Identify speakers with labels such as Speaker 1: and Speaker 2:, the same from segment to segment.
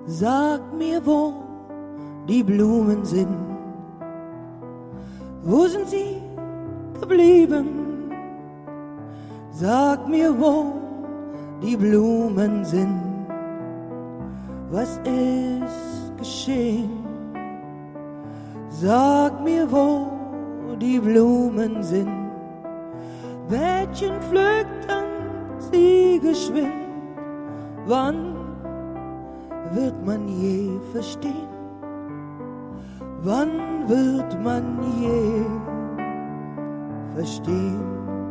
Speaker 1: Sag mir, wo die Blumen sind. Wo sind sie geblieben? Sag mir, wo die Blumen sind. Was ist geschehen? Sag mir, wo die Blumen sind. Mädchen pflückten sie geschwind. Wann wird man je verstehen? Wann wird man je verstehen?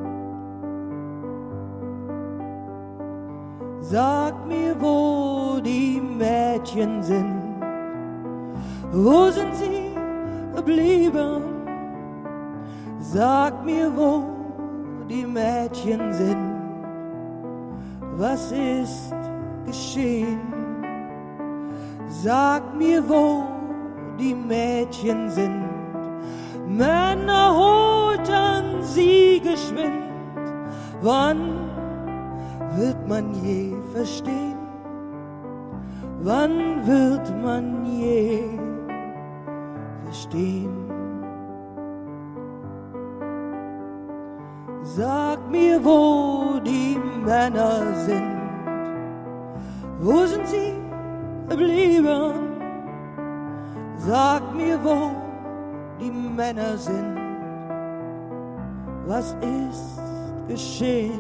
Speaker 1: Sag mir, wo die Mädchen sind. Wo sind sie geblieben? Sag mir, wo die Mädchen sind. Was ist geschehen? Sag mir, wo die Mädchen sind. Männer holten sie geschwind. Wann wird man je verstehen? Wann wird man je verstehen? Sag mir, wo die Männer sind. Wo sind sie geblieben? Sag mir, wo die Männer sind. Was ist geschehen?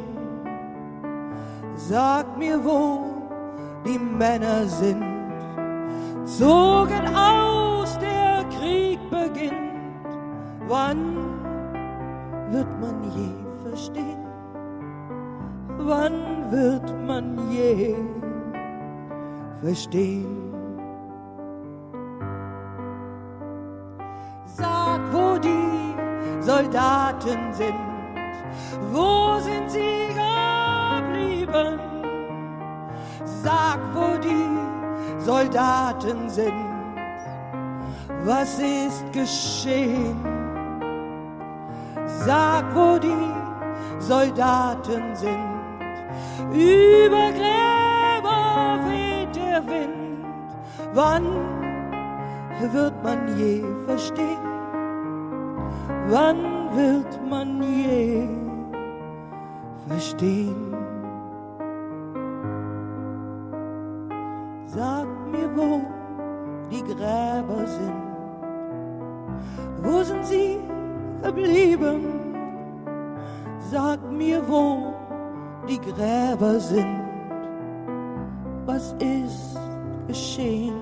Speaker 1: Sag mir, wo die Männer sind. Zogen aus, der Krieg beginnt. Wann wird man je verstehen? Wann wird man je verstehen? Sag, wo die Soldaten sind. Wo sind sie geblieben? Sag, wo die Soldaten sind. Was ist geschehen? Sag, wo die Soldaten sind. Über Gräber weht der Wind. Wann wird man je verstehen? Wann wird man je verstehen? Sag mir, wo die Gräber sind. Wo sind sie geblieben? Sag mir, wo die Gräber sind. Was ist geschehen?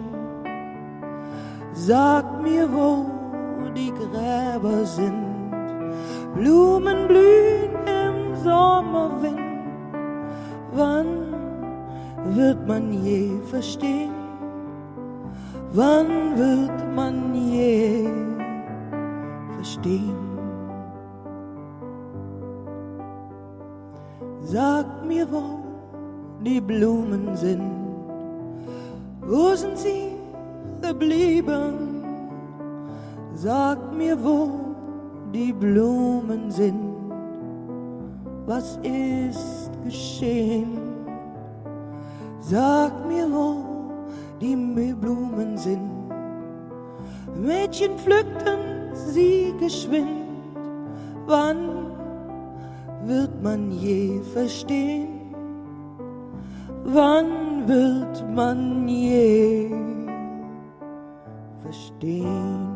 Speaker 1: Sag mir, wo die Gräber sind. Blumen blühen im Sommerwind. Wann wird man je verstehen? Wann wird man je verstehen? Sag mir, wo die Blumen sind. Wo sind sie geblieben? Sag mir, wo die Blumen sind. Was ist geschehen? Sag mir, wo die Blumen sind. Mädchen pflückten sie geschwind. Wann wird man je verstehen? Wann wird man je verstehen?